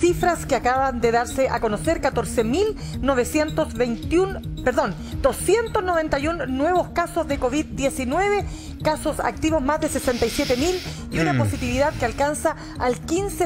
cifras que acaban de darse a conocer: 291 nuevos casos de COVID-19, casos activos más de 67.000 y una positividad que alcanza al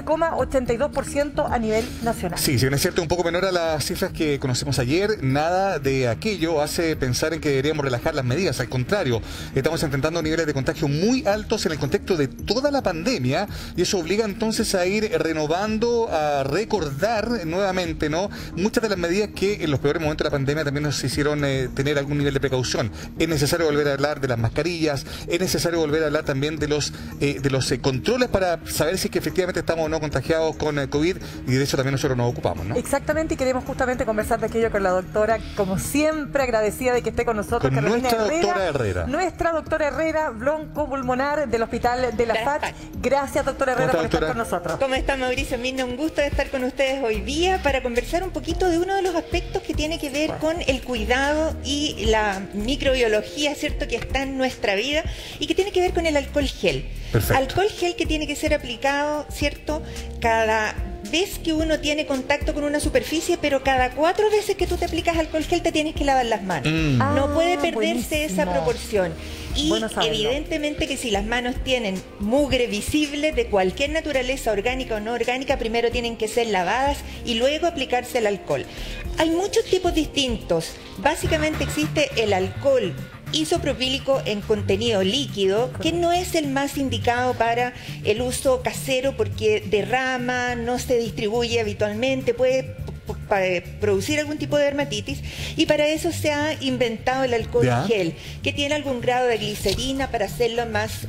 15,82% a nivel nacional. Sí, si bien es cierto, un poco menor a las cifras que conocemos ayer, nada de aquello hace pensar en que deberíamos relajar las medidas. Al contrario, estamos enfrentando niveles de contagio muy altos en el contexto de toda la pandemia, y eso obliga entonces a ir renovando, a recordar nuevamente, ¿no?, muchas de las medidas que en los peores momentos de la pandemia también nos hicieron tener algún nivel de precaución. Es necesario volver a hablar de las mascarillas, es necesario volver a hablar también de los controles para saber si es que efectivamente estamos o no contagiados con COVID, y de eso también nosotros nos ocupamos, ¿no? Exactamente, y queremos justamente conversar de aquello con la doctora, como siempre, agradecida de que esté con nosotros, con nuestra doctora Herrera. Nuestra doctora Herrera, broncopulmonar del Hospital de la FAC. Gracias, doctora Herrera, por estar con nosotros. ¿Cómo está, Mauricio? Mirna, un gusto de estar con ustedes hoy día para conversar un poquito de uno de los aspectos que tiene que ver con el cuidado y la microbiología, ¿cierto?, que está en nuestra vida y que tiene que ver con el alcohol gel. Perfecto. Alcohol gel que tiene que ser aplicado, ¿cierto?, cada vez que uno tiene contacto con una superficie, pero cada 4 veces que tú te aplicas alcohol gel te tienes que lavar las manos. No puede perderse esa proporción. Y evidentemente que si las manos tienen mugre visible de cualquier naturaleza, orgánica o no orgánica, primero tienen que ser lavadas y luego aplicarse el alcohol. Hay muchos tipos distintos. Básicamente existe el alcohol isopropílico en contenido líquido, que no es el más indicado para el uso casero porque derrama, no se distribuye habitualmente, puede producir algún tipo de dermatitis, y para eso se ha inventado el alcohol gel, que tiene algún grado de glicerina para hacerlo más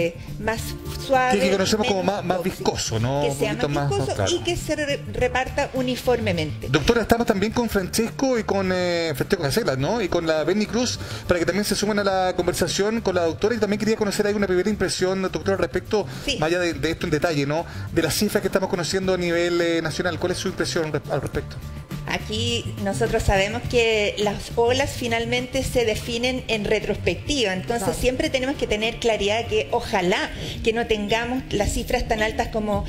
suave, que conocemos como más viscoso, ¿no? Que sea más viscoso y que se reparta uniformemente. Doctora, estamos también con Francesco y con Francesco Caselas, ¿no?, y con la Benny Cruz, para que también se sumen a la conversación con la doctora, y también quería conocer ahí una primera impresión, doctora, respecto, más allá de esto en detalle, ¿no?, de las cifras que estamos conociendo a nivel nacional. ¿Cuál es su impresión al respecto? Aquí nosotros sabemos que las olas finalmente se definen en retrospectiva, entonces siempre tenemos que tener claridad que ojalá que no tengamos las cifras tan altas como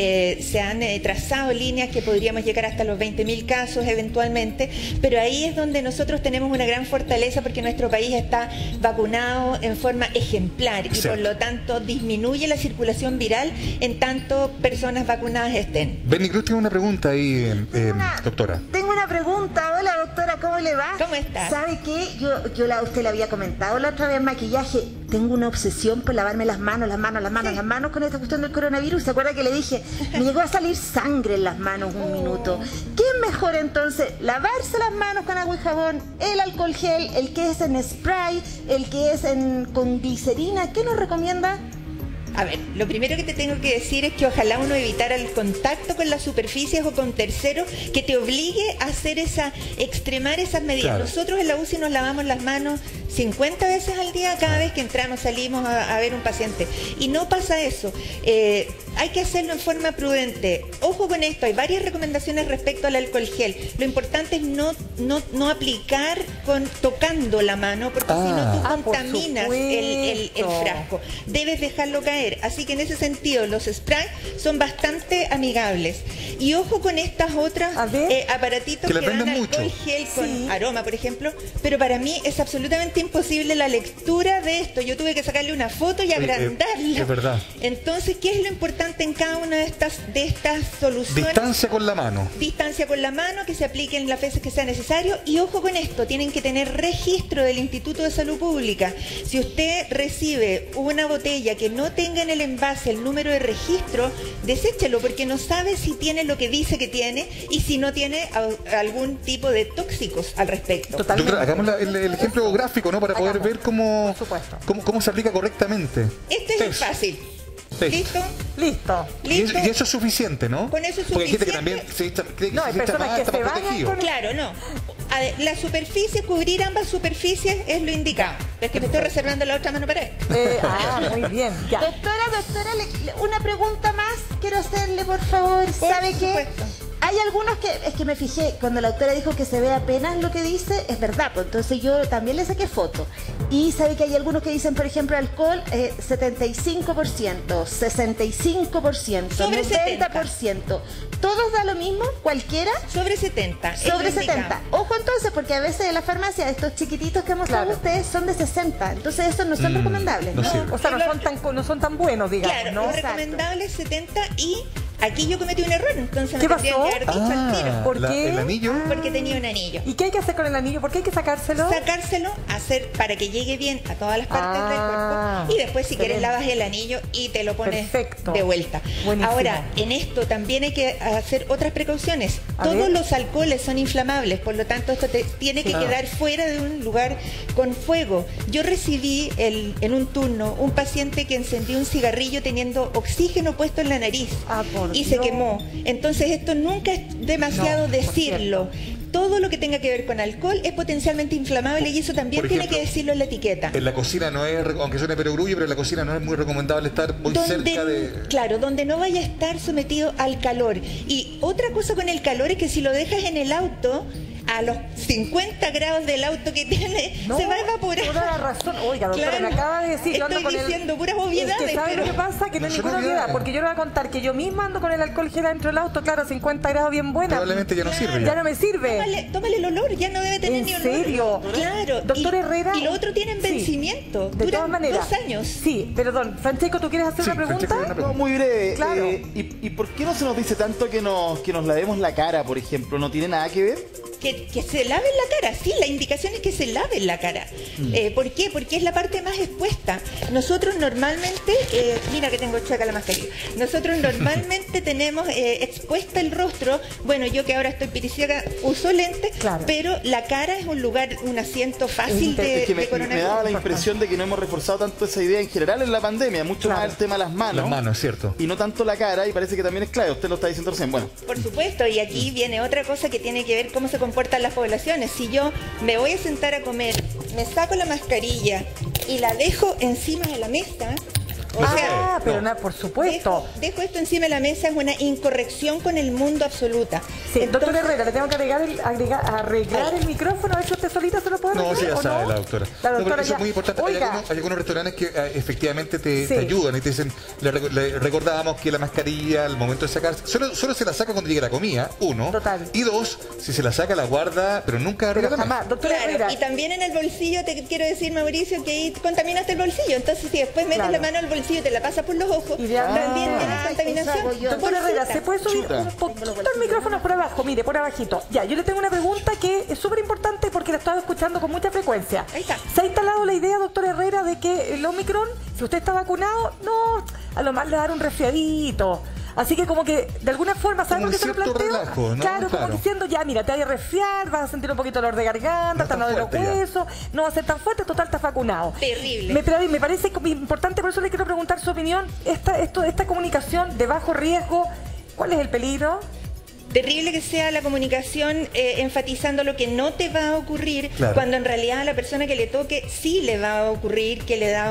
se han trazado líneas, que podríamos llegar hasta los 20.000 casos eventualmente, pero ahí es donde nosotros tenemos una gran fortaleza, porque nuestro país está vacunado en forma ejemplar y por lo tanto disminuye la circulación viral en tanto personas vacunadas estén. Benny Cruz tiene una pregunta ahí, doctora. Tengo una pregunta. Hola, doctora, ¿cómo le va? ¿Cómo está? ¿Sabe qué? Usted le había comentado la otra vez, maquillaje. Tengo una obsesión por lavarme las manos con esta cuestión del coronavirus. ¿Se acuerda que le dije? Me llegó a salir sangre en las manos un minuto. ¿Qué es mejor entonces? ¿Lavarse las manos con agua y jabón? ¿El alcohol gel? ¿El que es en spray? ¿El que es con glicerina? ¿Qué nos recomienda? A ver, lo primero que te tengo que decir es que ojalá uno evitara el contacto con las superficies o con terceros que te obligue a hacer extremar esas medidas. Claro. Nosotros en la UCI nos lavamos las manos 50 veces al día cada vez que entramos, salimos a ver un paciente. Y no pasa eso. Hay que hacerlo en forma prudente. Ojo con esto, hay varias recomendaciones respecto al alcohol gel. Lo importante es no aplicar tocando la mano, porque si no tú contaminas el frasco. Debes dejarlo caer. Así que en ese sentido los sprays son bastante amigables. Y ojo con estas otras aparatitos que dan alcohol gel con aroma, por ejemplo. Pero para mí es absolutamente imposible la lectura de esto. Yo tuve que sacarle una foto y agrandarla. Es verdad. Entonces, ¿qué es lo importante en cada una de estas soluciones? Distancia con la mano. Distancia con la mano, que se apliquen las veces que sea necesario. Y ojo con esto, tienen que tener registro del Instituto de Salud Pública. Si usted recibe una botella que no tenga en el envase el número de registro, deséchelo, porque no sabe si tiene lo que dice que tiene y si no tiene algún tipo de tóxicos al respecto. Doctora, hagamos el ejemplo gráfico, ¿no?, para poder ver cómo se aplica correctamente. Este es fácil. ¿Listo? Listo. Y eso es suficiente, ¿no? Con eso es suficiente. Porque hay gente que también hay personas que se vayan. Claro, no. La superficie, cubrir ambas superficies es lo indicado. Es que me estoy reservando la otra mano para esto. Muy bien. Ya. Doctora, una pregunta más quiero hacerle, por favor. ¿Sabe qué? Hay algunos que, es que me fijé, cuando la doctora dijo que se ve apenas lo que dice, es verdad, pues entonces yo también le saqué foto. Y sabe que hay algunos que dicen, por ejemplo, alcohol 75%, 65%, Sobre 90%. ¿Todos da lo mismo? ¿Cualquiera? Sobre 70. Sobre 70. Ojo entonces, porque a veces en la farmacia estos chiquititos que mostraron ustedes son de 60. Entonces esos no son recomendables. No sirve. O sea, no son tan buenos, digamos, Claro, ¿no? lo recomendable es 70 y aquí yo cometí un error, entonces ¿Qué me tendrían pasó? que haber dicho al tiro. ¿Por qué? ¿El anillo? Porque tenía un anillo. ¿Y qué hay que hacer con el anillo? ¿Por qué hay que sacárselo? Sacárselo, hacer para que llegue bien a todas las partes del cuerpo y después si quieres excelente. lavas el anillo y te lo pones Perfecto. de vuelta. Buenísimo. Ahora, en esto también hay que hacer otras precauciones. A Todos ver. los alcoholes son inflamables, por lo tanto esto tiene que quedar fuera de un lugar con fuego. Yo recibí en un turno un paciente que encendió un cigarrillo teniendo oxígeno puesto en la nariz Por y se Dios. quemó. Entonces esto nunca es demasiado No, por decirlo. Todo lo que tenga que ver con alcohol es potencialmente inflamable y eso también Por tiene ejemplo, que decirlo en la etiqueta. En la cocina no es, aunque suene perogrullo, pero en la cocina no es muy recomendable estar muy cerca de... Claro, donde no vaya a estar sometido al calor. Y otra cosa con el calor es que si lo dejas en el auto, a los 50 grados del auto que tiene, No, se va a evaporar. toda la razón. Oiga, doctora, Claro. me acaba de decir, yo ando Estoy con el... diciendo puras Es obviedades, que ¿sabe pero lo que pasa? Que no No es son ninguna obviedades. obviedad, porque yo le voy a contar que yo misma ando con el alcohol gel dentro del auto, claro, a 50 grados bien buena. Probablemente ya no sirve. Ya no me sirve. tómale el olor, ya no debe tener ¿En ni olor. serio? Claro. Doctor Herrera. Y lo otro tienen Sí. vencimiento. De Duran todas maneras. 2 años. Sí, perdón. Francesco, ¿tú quieres hacer Sí, una pregunta? Francesco, una pregunta. No, muy breve. Claro. ¿Y por qué no se nos dice tanto que nos lavemos la cara, por ejemplo? ¿No tiene nada que ver? Que se laven la cara, sí, la indicación es que se laven la cara. ¿Por qué? Porque es la parte más expuesta. Nosotros normalmente, mira que tengo chaca la mascarilla, nosotros normalmente tenemos expuesta el rostro, bueno, yo que ahora estoy piricíaca uso lentes, Claro. pero la cara es un lugar, un asiento fácil de, Es que de me coronavirus. daba la impresión de que no hemos reforzado tanto esa idea en general en la pandemia, mucho Claro. más el tema de las manos. Las manos, ¿cierto? Y no tanto la cara, y parece que también es clave, usted lo está diciendo recién. Bueno, Por supuesto, y aquí viene otra cosa que tiene que ver cómo se comportan las poblaciones. Si yo me voy a sentar a comer, me saco la mascarilla y la dejo encima de la mesa, o sea, Pero por supuesto. dejo esto encima de la mesa, es una incorrección con el mundo absoluta. Sí, doctor Entonces, Herrera, le tengo que arreglar el micrófono, a ver si usted solita se lo puede No, arreglar, sí, ya ¿o sabe no? la doctora. La No, pero doctora eso ya. es muy importante. Oiga, Hay algunos restaurantes que efectivamente te Sí. ayudan y te dicen, le recordábamos que la mascarilla al momento de sacarse, solo se la saca cuando llegue la comida, uno. Total. Y dos, si se la saca la guarda, pero nunca arriba pero de la mesa. jamás, doctora claro, Herrera. y también en el bolsillo te quiero decir, Mauricio, que ahí contaminaste el bolsillo. Entonces, si después metes Claro. la mano al bolsillo y te la pasas por los ojos, Idealmente. también tienes Eso contaminación. hago yo. Doctora Herrera, ¿se puede subir Chuta. un poquito el micrófono por abajo? Mire, por abajito. Ya, yo le tengo una pregunta que es súper importante porque la estaba escuchando con mucha frecuencia. Ahí está. ¿Se ha instalado la idea, doctora Herrera, de que el Omicron, si usted está vacunado, no, a lo más le va a dar un resfriadito? Así que como que, de alguna forma, ¿sabe Como por qué un se lo cierto planteo? relajo, ¿no? Claro, como Claro. diciendo, ya, mira, te vas a resfriar, vas a sentir un poquito dolor de garganta, No hasta tan no de los fuerte ya. huesos, no va a ser tan fuerte, total, estás vacunado. Terrible. Pero me parece importante, por eso le quiero preguntar su opinión, esta comunicación de bajo riesgo, ¿cuál es el peligro? Terrible que sea la comunicación enfatizando lo que no te va a ocurrir, Claro. cuando en realidad a la persona que le toque sí le va a ocurrir, que le da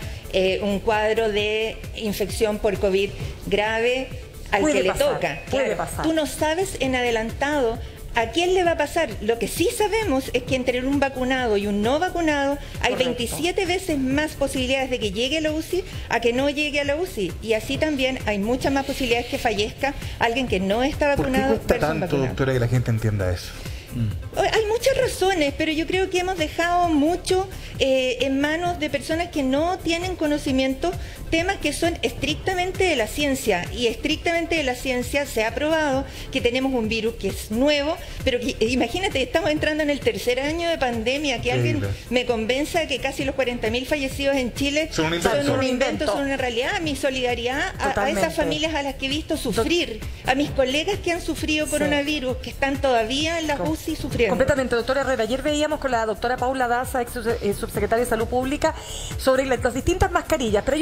un cuadro de infección por COVID grave al Puede que le pasar, toca. puede pasar. Tú no sabes en adelantado a quién le va a pasar. Lo que sí sabemos es que entre un vacunado y un no vacunado hay Correcto. 27 veces más posibilidades de que llegue a la UCI a que no llegue a la UCI. Y así también hay muchas más posibilidades que fallezca alguien que no está ¿Por qué vacunado cuesta versus tanto, vacunado. doctora, que la gente entienda eso? Hay muchas razones, pero yo creo que hemos dejado mucho en manos de personas que no tienen conocimiento, temas que son estrictamente de la ciencia, y estrictamente de la ciencia se ha probado que tenemos un virus que es nuevo, pero que, imagínate, estamos entrando en el 3er año de pandemia, que alguien Increíble. me convenza que casi los 40.000 fallecidos en Chile Son un invento. son una realidad. Mi solidaridad a Totalmente. esas familias a las que he visto sufrir, a mis colegas que han sufrido coronavirus, que están todavía en la UCI sufriendo. Completamente, doctora Herrera. Ayer veíamos con la doctora Paula Daza, ex subsecretaria de Salud Pública, sobre las distintas mascarillas, pero hay una cosa que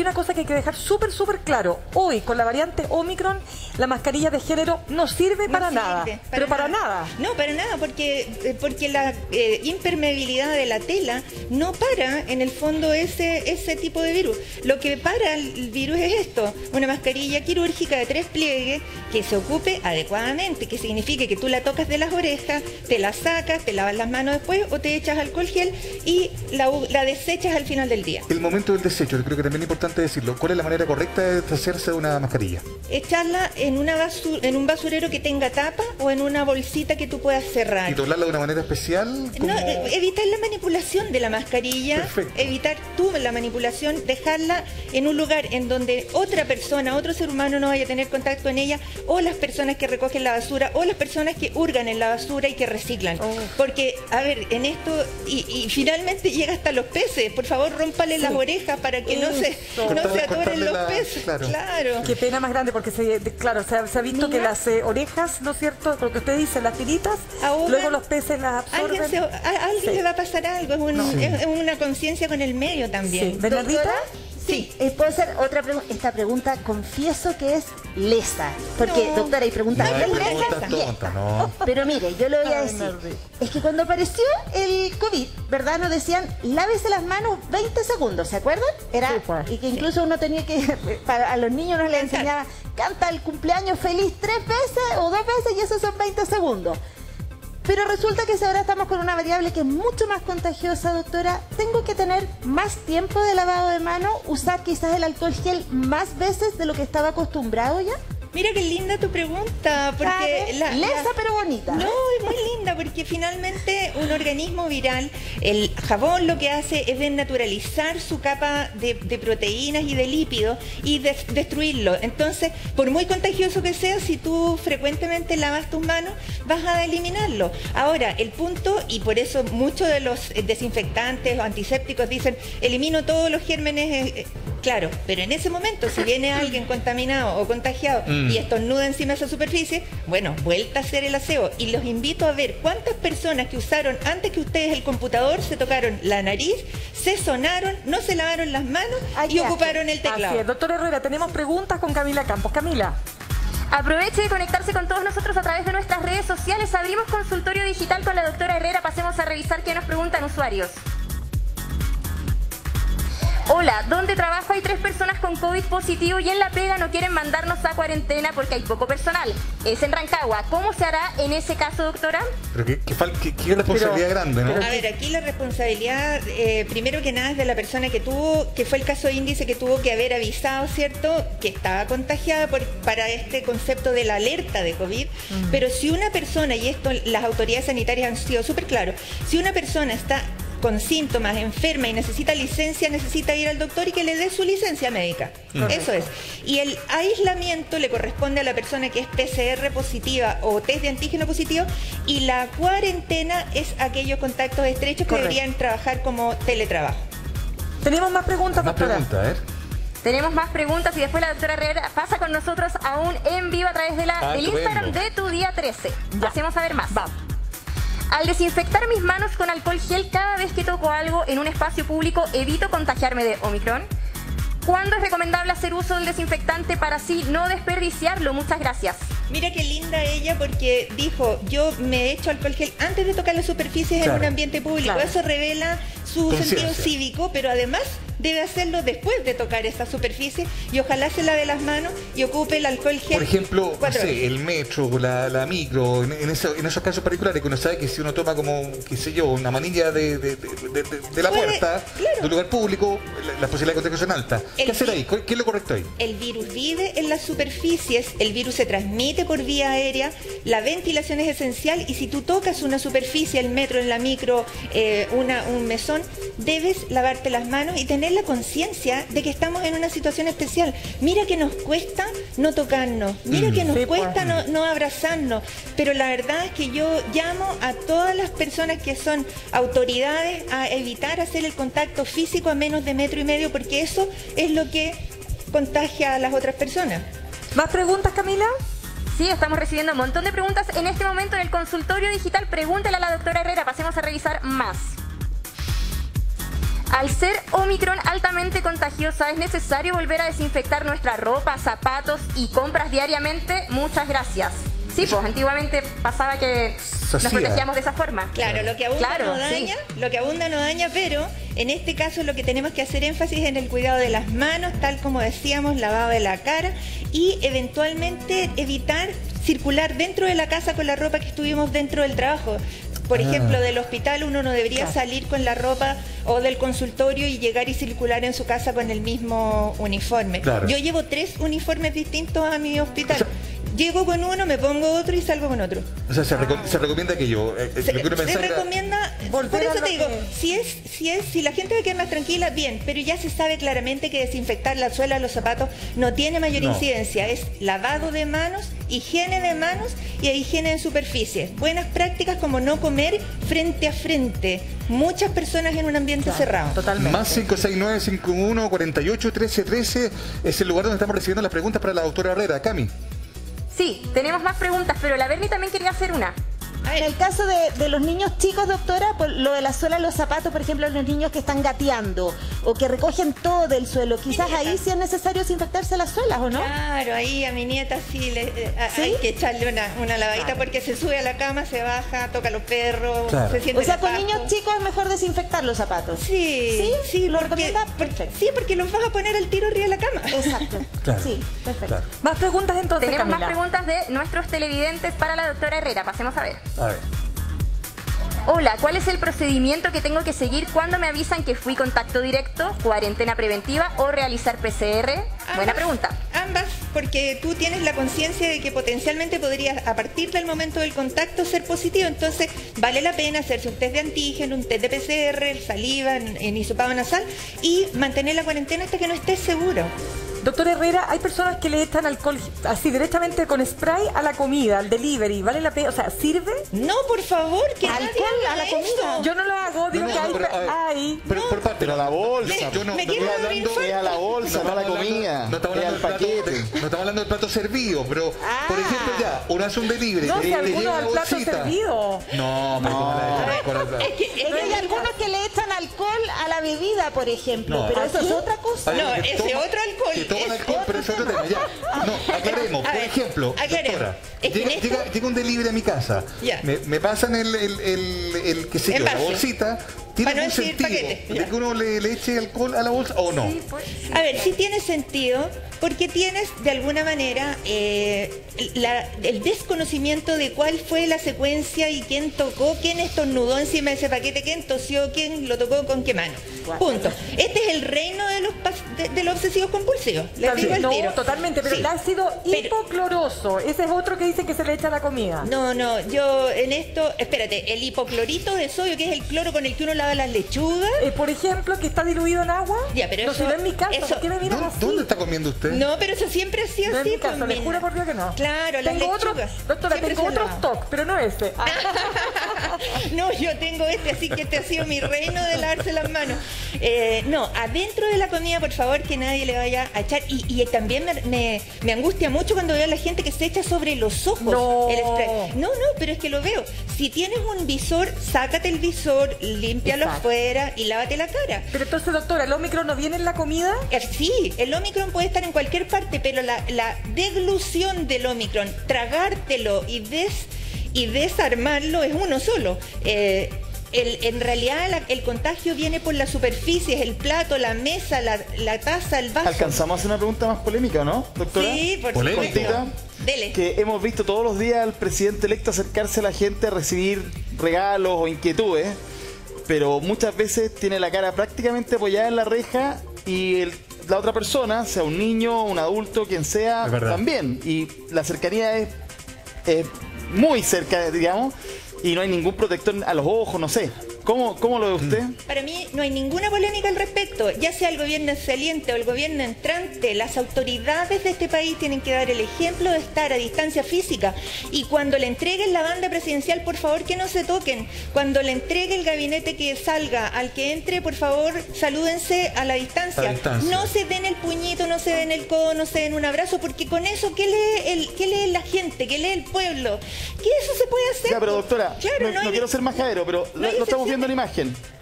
hay que dejar súper claro. Hoy, con la variante Omicron, la mascarilla de género no sirve para nada. Pero para nada. No, para nada, porque la impermeabilidad de la tela no para, en el fondo, ese tipo de virus. Lo que para el virus es esto, una mascarilla quirúrgica de 3 pliegues que se ocupe adecuadamente, que signifique que tú la tocas de las orejas, te la sacas, te lavas las manos después o te echas alcohol gel y la desechas al final del día. El momento del desecho, yo creo que también es importante decirlo. ¿Cuál es la manera correcta de deshacerse de una mascarilla? Echarla en un basurero que tenga tapa o en una bolsita que tú puedas cerrar. ¿Y doblarla de una manera especial? No, evitar la manipulación de la mascarilla. Perfecto. Evitar tú la manipulación, dejarla en un lugar en donde otra persona, otro ser humano no vaya a tener contacto en ella, o las personas que recogen la basura, o las personas que hurgan en la basura y que reciclan. Porque, a ver, en esto, y finalmente llega hasta los peces. Por favor, rómpale las orejas para que no se atoren los peces. Claro. Qué pena más grande, porque se ha visto que las orejas, ¿no es cierto? Lo que usted dice, las tiritas, luego los peces las absorben. A alguien le va a pasar algo, es una conciencia con el medio también. Sí. ¿Bernardita? Sí, puedo hacer otra pregunta. Esta pregunta confieso que es lesa. Porque, doctora, y pregunta, No, ¿es preguntas lesa? tontas, no. Pero mire, yo le voy a decir. Es que cuando apareció el COVID, ¿verdad? Nos decían, lávese las manos 20 segundos, ¿se acuerdan? Y que incluso uno tenía que, a los niños nos le enseñaba, canta el cumpleaños feliz 3 veces o 2 veces y esos son 20 segundos. Pero resulta que si ahora estamos con una variable que es mucho más contagiosa, doctora, tengo que tener más tiempo de lavado de mano, usar quizás el alcohol gel más veces de lo que estaba acostumbrado ya. Mira qué linda tu pregunta, porque lesa pero bonita. No, es muy linda porque finalmente un organismo viral, el jabón lo que hace es desnaturalizar su capa de proteínas y de lípidos y destruirlo. Entonces, por muy contagioso que sea, si tú frecuentemente lavas tus manos, vas a eliminarlo. Ahora, el punto, y por eso muchos de los desinfectantes o antisépticos dicen, elimino todos los gérmenes. Claro, pero en ese momento, si viene alguien contaminado o contagiado y estornuda encima de esa superficie, bueno, vuelta a hacer el aseo. Y los invito a ver cuántas personas que usaron antes que ustedes el computador se tocaron la nariz, se sonaron, no se lavaron las manos y ocuparon el teclado. Así es. Doctor Herrera, tenemos preguntas con Camila Campos. Camila. Aproveche de conectarse con todos nosotros a través de nuestras redes sociales. Abrimos consultorio digital con la doctora Herrera. Pasemos a revisar qué nos preguntan usuarios. Hola, donde trabajo hay 3 personas con COVID positivo y en la pega no quieren mandarnos a cuarentena porque hay poco personal. Es en Rancagua. ¿Cómo se hará en ese caso, doctora? Pero qué responsabilidad grande, ¿no? A ver, aquí la responsabilidad, primero que nada, es de la persona que fue el caso índice, que tuvo que haber avisado, ¿cierto?, que estaba contagiada para este concepto de la alerta de COVID. Pero si una persona, y esto las autoridades sanitarias han sido súper claros, si una persona está con síntomas, enferma y necesita licencia, necesita ir al doctor y que le dé su licencia médica. Eso es. Y el aislamiento le corresponde a la persona que es PCR positiva o test de antígeno positivo, y la cuarentena es aquellos contactos estrechos que deberían trabajar como teletrabajo. Tenemos más preguntas, doctora. Tenemos más preguntas y después la doctora Herrera pasa con nosotros aún en vivo a través del Instagram de Tu Día 13. Hacemos saber más. Vamos. Al desinfectar mis manos con alcohol gel cada vez que toco algo en un espacio público, ¿evito contagiarme de Omicron? ¿Cuándo es recomendable hacer uso del desinfectante para así no desperdiciarlo? Muchas gracias. Mira qué linda ella, porque dijo, yo me echo alcohol gel antes de tocar las superficies en un ambiente público. Eso revela su sentido cívico, pero además debe hacerlo después de tocar esa superficie y ojalá se lave las manos y ocupe el alcohol gel. Por ejemplo, no sé, el metro, la micro, en esos casos particulares que uno sabe que si uno toma como, qué sé yo, una manilla de la puerta, de un lugar público, las posibilidades de contagio son altas. ¿Qué hacer ahí? ¿Qué es lo correcto ahí? El virus vive en las superficies, el virus se transmite por vía aérea, la ventilación es esencial y si tú tocas una superficie, el metro, en la micro, un mesón, debes lavarte las manos y tener la conciencia de que estamos en una situación especial. Mira que nos cuesta no tocarnos, mira que nos cuesta no abrazarnos, pero la verdad es que yo llamo a todas las personas que son autoridades a evitar hacer el contacto físico a menos de 1,5 metros, porque eso es lo que contagia a las otras personas. ¿Más preguntas, Camila? Sí, estamos recibiendo un montón de preguntas en este momento en el consultorio digital. Pregúntale a la doctora Herrera, pasemos a revisar más. Al ser Omicron altamente contagiosa, ¿es necesario volver a desinfectar nuestra ropa, zapatos y compras diariamente? Muchas gracias. Sí, pues antiguamente pasaba que nos protegíamos de esa forma. Claro, lo que abunda no daña, lo que abunda no daña, pero en este caso lo que tenemos que hacer énfasis es en el cuidado de las manos, tal como decíamos, lavado de la cara y eventualmente evitar circular dentro de la casa con la ropa que estuvimos dentro del trabajo. Por ejemplo, del hospital uno no debería salir con la ropa o del consultorio y llegar y circular en su casa con el mismo uniforme. Claro. Yo llevo 3 uniformes distintos a mi hospital. Llego con uno, me pongo otro y salgo con otro. O sea, se recomienda que yo... se recomienda... Por eso te digo, si la gente va a quedar más tranquila, bien, pero ya se sabe claramente que desinfectar la suela de los zapatos no tiene mayor incidencia. Es lavado de manos, higiene de manos y higiene de superficies. Buenas prácticas como no comer frente a frente. Muchas personas en un ambiente cerrado. Totalmente. Más 569-51-48-1313 es el lugar donde estamos recibiendo las preguntas para la doctora Herrera. Cami. Sí, tenemos más preguntas, pero la Berni también quería hacer una. En el caso de los niños chicos, doctora, por lo de la suela de los zapatos, por ejemplo, los niños que están gateando o que recogen todo del suelo, quizás ahí sí es necesario desinfectarse las suelas, ¿o no? Claro, ahí a mi nieta sí, hay que echarle una lavadita porque se sube a la cama, se baja, toca a los perros, se siente. O sea, con niños chicos es mejor desinfectar los zapatos. Sí, lo recomienda. Perfecto. Sí, porque los vas a poner al tiro arriba de la cama. Exacto. Sí, perfecto. Claro. Más preguntas entonces, Tenemos Camila. más preguntas de nuestros televidentes para la doctora Herrera. Pasemos a ver. A ver. Hola, ¿cuál es el procedimiento que tengo que seguir cuando me avisan que fui contacto directo, cuarentena preventiva o realizar PCR? Buena pregunta. Ambas, porque tú tienes la conciencia de que potencialmente podrías, a partir del momento del contacto, ser positivo. Entonces, vale la pena hacerse un test de antígeno, un test de PCR, saliva, en hisopado nasal y mantener la cuarentena hasta que no estés seguro. Doctor Herrera, hay personas que le echan alcohol así directamente con spray a la comida, al delivery. ¿Vale la pena? O sea, ¿sirve? No, por favor, que alcohol a la comida. Yo no lo hago, digo que hay. Pero por parte, pero a la bolsa. Yo no estoy hablando a la bolsa, no a la comida. No estamos hablando del paquete. No estamos hablando del plato servido, pero por ejemplo ya, uno hace un delivery. No, si alguno al plato servido. No, es que hay algunos que le echan alcohol a la bebida, por ejemplo, pero eso es otra cosa. No, ese otro alcohol. Pero eso es otro tema, ya. No, aclaremos. Por ejemplo, doctora, llega un delivery a mi casa. Me pasan qué sé yo, la bolsita. ¿Tiene algún sentido de que uno le eche alcohol a la bolsa o no? Sí, pues. A ver, sí tiene sentido porque tienes de alguna manera el desconocimiento de cuál fue la secuencia y quién tocó, quién estornudó encima de ese paquete, quién tosió, quién lo tocó con qué mano. Punto. Este es el reino de los obsesivos compulsivos. Les digo el tiro. Totalmente, pero el ácido hipocloroso, ese es otro que dice que se le echa a la comida. No, yo en esto, espérate, el hipoclorito de sodio, que es el cloro con el que uno lava las lechugas. Por ejemplo, que está diluido en agua. Ya, pero no se ve en mi casa, ¿por qué me miran así? ¿Dónde está comiendo usted? No, pero eso siempre ha sido así. En mi casa, le juro por Dios que no. Claro, las lechugas. Doctora, tengo otro stock, pero no ese. No, yo tengo así que este ha sido mi reino de lavarse las manos. No, adentro de la comida, por favor, que nadie le vaya a echar. Y también me angustia mucho cuando veo a la gente que se echa sobre los ojos el spray. No, pero es que lo veo. Si tienes un visor, sácate el visor, límpialo afuera y lávate la cara. Pero entonces, doctora, ¿el Omicron no viene en la comida? Sí, el Omicron puede estar en cualquier parte, pero la deglución del Omicron, tragártelo y desarmarlo es uno solo. En realidad el contagio viene por las superficies, el plato, la mesa, la taza, el vaso. ¿Alcanzamos a hacer una pregunta más polémica, no, doctora? Sí, por supuesto. Dele. Que hemos visto todos los días al presidente electo acercarse a la gente a recibir regalos o inquietudes, pero muchas veces tiene la cara prácticamente apoyada en la reja y la otra persona, sea un niño, un adulto, quien sea, también. Y la cercanía es muy cerca, digamos, y no hay ningún protector a los ojos, no sé. ¿Cómo lo ve usted? Para mí no hay ninguna polémica al respecto. Ya sea el gobierno saliente o el gobierno entrante, las autoridades de este país tienen que dar el ejemplo de estar a distancia física. Y cuando le entreguen la banda presidencial, por favor que no se toquen. Cuando le entregue el gabinete que salga al que entre, por favor, salúdense a la distancia. No se den el puñito, no se den el codo, no se den un abrazo, porque con eso, ¿qué lee la gente? ¿Qué lee el pueblo? ¿Qué eso se puede hacer? Ya, pero doctora, claro, no quiero ser majadero, pero lo estamos viendo en imagen.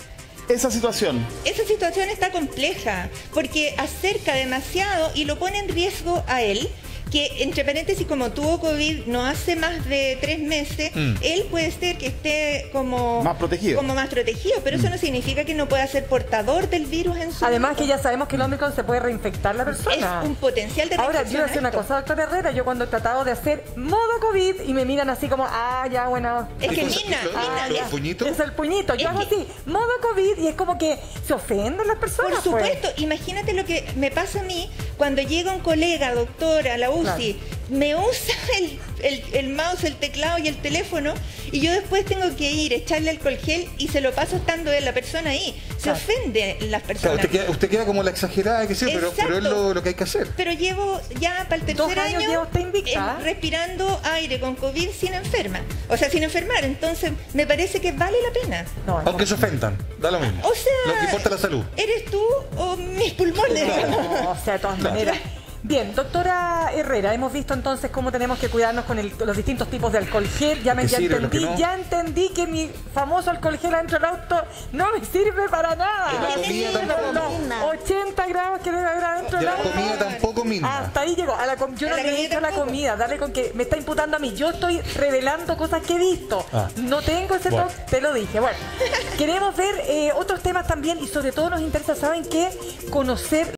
esa situación? Esa situación está compleja porque acerca demasiado y lo pone en riesgo a él, que entre paréntesis, como tuvo COVID no hace más de 3 meses, él puede ser que esté como más protegido, pero eso no significa que no pueda ser portador del virus en su Además que ya sabemos que el Omicron se puede reinfectar la persona. Es un potencial de Ahora, reinfección. yo voy a decir una cosa, doctora Herrera, yo cuando he tratado de hacer modo COVID y me miran así como, ya, bueno. Es que ¿El puñito? Es el puñito, yo hago así, modo COVID, y es como que se ofenden las personas. Por supuesto, imagínate lo que me pasa a mí cuando llega un colega, doctora, a la UCI, claro, me usa el mouse, el teclado y el teléfono, y yo después tengo que ir, echarle alcohol gel y se lo paso estando la persona ahí. Se ofende las personas. Claro, usted queda como la exagerada, que sí, pero es lo que hay que hacer. Pero llevo ya para el tercer año respirando aire con COVID sin enferma. O sea, sin enfermar. Entonces, me parece que vale la pena. Aunque se ofendan, da lo mismo. O sea, lo que importa es la salud. ¿Eres tú o mis pulmones? No, o sea, de todas maneras. Bien, doctora Herrera, hemos visto entonces cómo tenemos que cuidarnos con los distintos tipos de alcohol gel. Ya entendí que mi famoso alcohol gel adentro del auto no me sirve para nada. La 80 gramos que debe haber adentro del auto. La comida tampoco misma. Hasta ahí llegó. Yo no le he dicho la comida. Dale con que me está imputando a mí. Yo estoy revelando cosas que he visto. No tengo ese toque, te lo dije. Bueno, queremos ver otros temas también y sobre todo nos interesa, ¿saben qué? Conocer